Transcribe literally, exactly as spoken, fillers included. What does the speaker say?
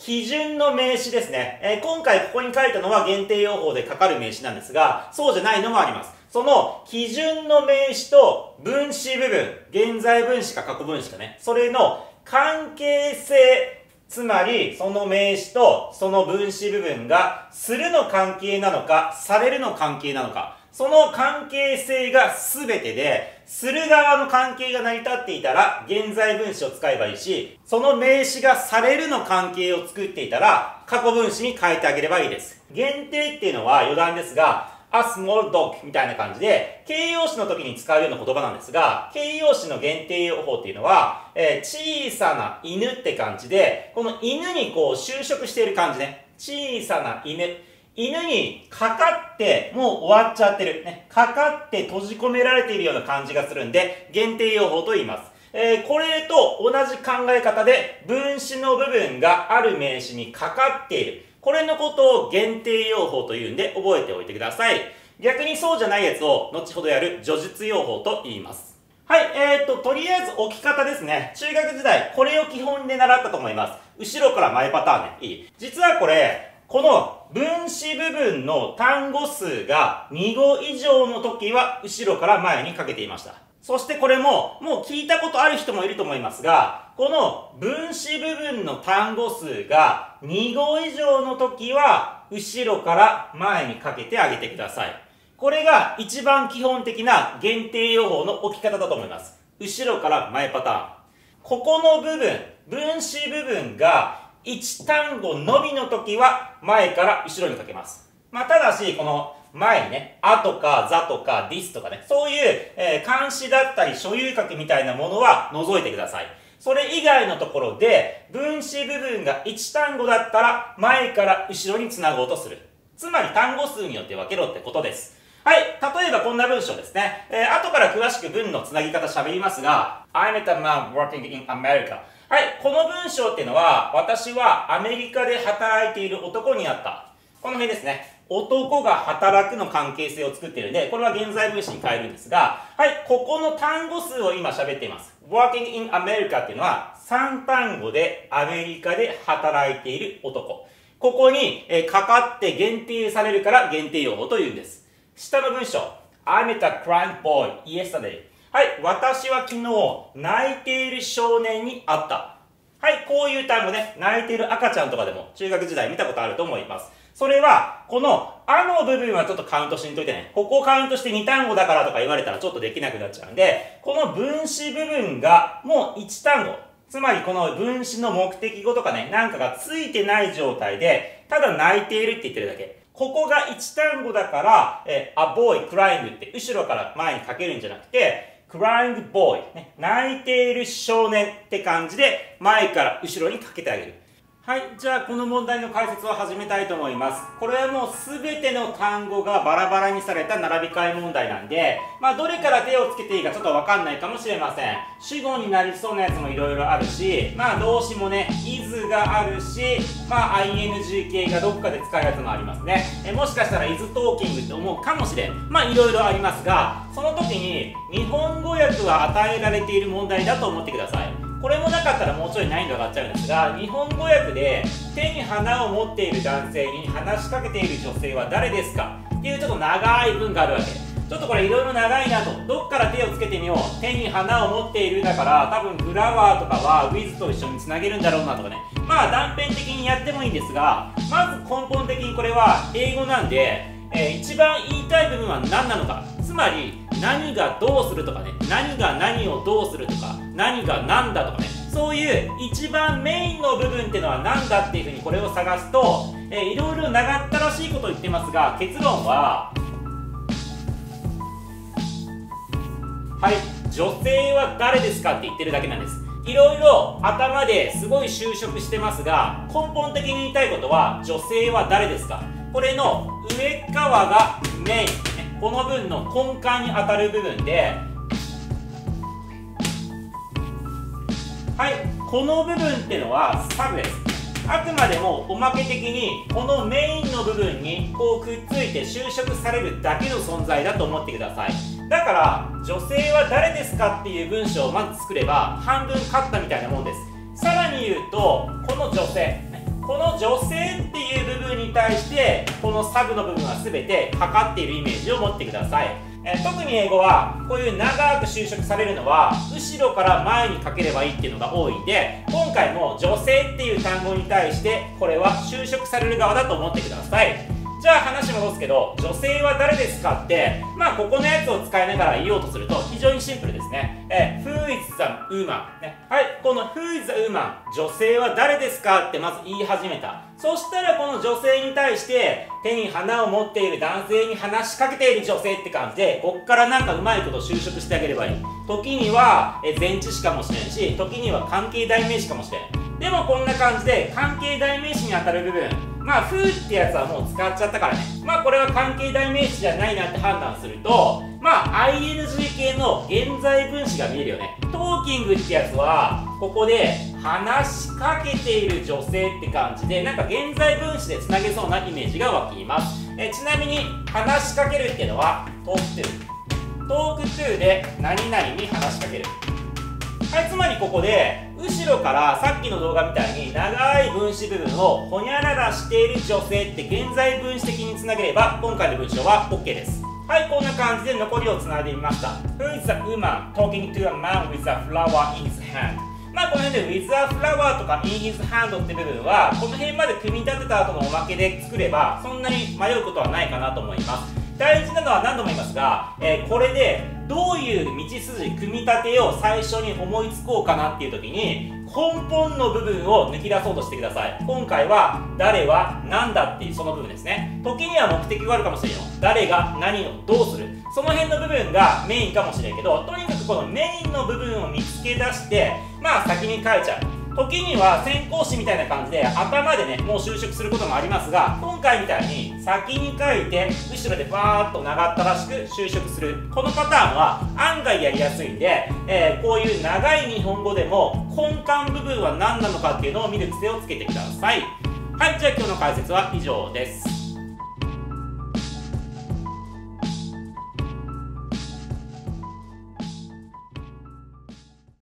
基準の名詞ですね。えー、今回ここに書いたのは限定用法でかかる名詞なんですが、そうじゃないのもあります。その基準の名詞と分詞部分、現在分詞か過去分詞かね、それの関係性、つまりその名詞とその分詞部分がするの関係なのか、されるの関係なのか、その関係性が全てで、する側の関係が成り立っていたら現在分詞を使えばいいし、その名詞がされるの関係を作っていたら過去分詞に変えてあげればいいです。限定っていうのは余談ですが、a small dog みたいな感じで、形容詞の時に使うような言葉なんですが、形容詞の限定用法っていうのは、えー、小さな犬って感じで、この犬にこう就職している感じね。小さな犬。犬にかかってもう終わっちゃってる。ね。かかって閉じ込められているような感じがするんで、限定用法と言います。えー、これと同じ考え方で、分詞の部分がある名詞にかかっている。これのことを限定用法というんで覚えておいてください。逆にそうじゃないやつを後ほどやる叙述用法と言います。はい、えーと、とりあえず置き方ですね。中学時代、これを基本で習ったと思います。後ろから前パターンね。いい。実はこれ、この分詞部分の単語数がに語以上の時は後ろから前にかけていました。そしてこれも、もう聞いたことある人もいると思いますが、この分詞部分の単語数がに語以上の時は後ろから前にかけてあげてください。これが一番基本的な限定用法の置き方だと思います。後ろから前パターン。ここの部分、分詞部分がいち単語のみの時は前から後ろにかけます。まあ、ただし、この前にね、あとか、ざとか、this とかね、そういう、えー、漢詞だったり所有格みたいなものは除いてください。それ以外のところで、分詞部分がいち単語だったら、前から後ろにつなごうとする。つまり単語数によって分けろってことです。はい。例えばこんな文章ですね。えー、後から詳しく文のつなぎ方喋りますが、I met a man working in America。はい。この文章っていうのは、私はアメリカで働いている男に会った。この辺ですね。男が働くの関係性を作っているので、これは現在分詞に変えるんですが、はい。ここの単語数を今喋っています。working in America っていうのはさん単語でアメリカで働いている男。ここに、えー、かかって限定されるから限定用法というんです。下の文章。I met a crying boy yesterday。はい。私は昨日泣いている少年に会った。はい。こういう単語ね。泣いている赤ちゃんとかでも中学時代見たことあると思います。それは、このあの部分はちょっとカウントしんといてね。ここをカウントしてに単語だからとか言われたらちょっとできなくなっちゃうんで、この分詞部分がもういち単語。つまりこの分詞の目的語とかね、なんかがついてない状態で、ただ泣いているって言ってるだけ。ここがいち単語だから、えー、a boy crying って後ろから前にかけるんじゃなくて、crying boy、ね、泣いている少年って感じで前から後ろにかけてあげる。はい。じゃあ、この問題の解説を始めたいと思います。これはもうすべての単語がバラバラにされた並び替え問題なんで、まあ、どれから手をつけていいかちょっとわかんないかもしれません。主語になりそうなやつもいろいろあるし、まあ、動詞もね、is があるし、まあ、ing 系がどっかで使うやつもありますね。えもしかしたら is talking って思うかもしれん。まあ、いろいろありますが、その時に日本語訳は与えられている問題だと思ってください。これもなかったらもうちょい難易度上がっちゃうんですが、日本語訳で手に花を持っている男性に話しかけている女性は誰ですかっていうちょっと長い文があるわけ。ちょっとこれいろいろ長いなと。どっから手をつけてみよう。手に花を持っているだから多分フラワーとかは with と一緒につなげるんだろうなとかね。まあ断片的にやってもいいんですが、まず根本的にこれは英語なんで、えー、一番言いたい部分は何なのか。つまり何がどうするとかね、何が何をどうするとか、何が何だとかね、そういう一番メインの部分っていうのは何だっていうふうにこれを探すと、えー、いろいろ長ったらしいことを言ってますが、結論は、はい、女性は誰ですかって言ってるだけなんです。いろいろ頭ですごい就職してますが、根本的に言いたいことは、女性は誰ですか。これの上側がメイン。この文の根幹に当たる部分で、はい、この部分ってのはサブです。あくまでもおまけ的にこのメインの部分にこうくっついて修飾されるだけの存在だと思ってください。だから女性は誰ですかっていう文章をまず作れば半分勝ったみたいなもんです。さらに言うとこの女性、 この女性っていう部分に対してこのサブの部分は全てかかっているイメージを持ってください。えー、特に英語はこういう長く修飾されるのは後ろから前にかければいいっていうのが多いんで、今回も女性っていう単語に対してこれは修飾される側だと思ってください。じゃあ話戻すけど、女性は誰ですかって、まあここのやつを使いながら言おうとすると非常にシンプルですね。え Who is the woman？ ね、はい、この Who is the woman？ 女性は誰ですかってまず言い始めた。そしたらこの女性に対して手に花を持っている男性に話しかけている女性って感じで、こっからなんかうまいこと修飾してあげればいい。時にはえ前置詞かもしれんし、時には関係代名詞かもしれん。でもこんな感じで関係代名詞に当たる部分、まあ、風ってやつはもう使っちゃったからね。まあ、これは関係代名詞じゃないなって判断すると、まあ、アイエヌジー 系の現在分詞が見えるよね。トーキングってやつは、ここで話しかけている女性って感じで、なんか現在分詞でつなげそうなイメージが湧きます。えちなみに、話しかけるっていうのは、トークトゥー。トークトゥーで何々に話しかける。はい、つまりここで後ろからさっきの動画みたいに長い分詞部分をほにゃららしている女性って現在分詞的につなげれば今回の文章は OK です。はい、こんな感じで残りをつないでみました。Who is a woman talking to a man with a flower in his hand？ まあこの辺で with a flower とか in his hand って部分はこの辺まで組み立てた後のおまけで作ればそんなに迷うことはないかなと思います。大事なのは何度も言いますが、えー、これでどういう道筋、組み立てを最初に思いつこうかなっていう時に根本の部分を抜き出そうとしてください。今回は誰は何だっていうその部分ですね。時には目的があるかもしれんよ。誰が何をどうする、その辺の部分がメインかもしれんけど、とにかくこのメインの部分を見つけ出してまあ先に書いちゃう。時には先行詞みたいな感じで頭でねもう修飾することもありますが、今回みたいに先に書いて後ろでバーッと長ったらしく修飾するこのパターンは案外やりやすいんで、えー、こういう長い日本語でも根幹部分は何なのかっていうのを見る癖をつけてください。はい、じゃあ今日の解説は以上です。